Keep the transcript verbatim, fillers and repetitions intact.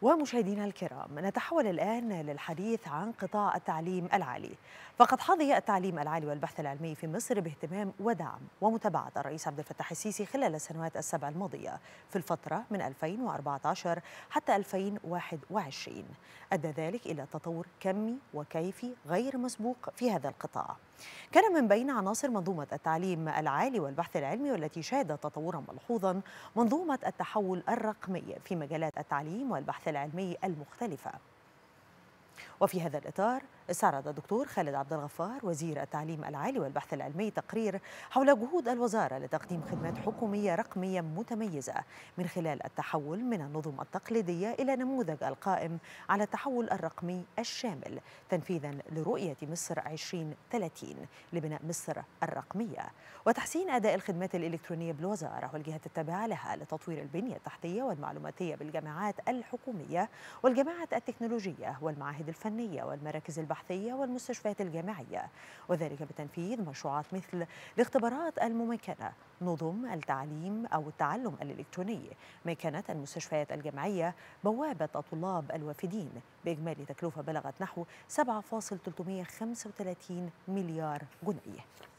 ومشاهدينا الكرام، نتحول الآن للحديث عن قطاع التعليم العالي. فقد حظي التعليم العالي والبحث العلمي في مصر باهتمام ودعم ومتابعة الرئيس عبد الفتاح السيسي خلال السنوات السبع الماضية في الفترة من ألفين وأربعة عشر حتى ألفين وواحد وعشرين. أدى ذلك إلى تطور كمي وكيفي غير مسبوق في هذا القطاع. كان من بين عناصر منظومة التعليم العالي والبحث العلمي والتي شهدت تطورا ملحوظا منظومة التحول الرقمي في مجالات التعليم والبحث العلمي المختلفة. وفي هذا الإطار استعرض الدكتور خالد عبد الغفار وزير التعليم العالي والبحث العلمي تقرير حول جهود الوزارة لتقديم خدمات حكومية رقمية متميزة من خلال التحول من النظم التقليدية إلى نموذج القائم على التحول الرقمي الشامل تنفيذا لرؤية مصر ألفين وثلاثين لبناء مصر الرقمية وتحسين أداء الخدمات الإلكترونية بالوزارة والجهات التابعة لها لتطوير البنية التحتية والمعلوماتية بالجامعات الحكومية والجامعات التكنولوجية والمعاهد الفنية والمراكز البحثية والمستشفيات الجامعية، وذلك بتنفيذ مشروعات مثل الاختبارات المميكنة، نظم التعليم أو التعلم الإلكتروني، ميكنة المستشفيات الجامعية، بوابة الطلاب الوافدين، بإجمالي تكلفة بلغت نحو سبعة فاصلة ثلاثمئة وخمسة وثلاثين مليار جنيه.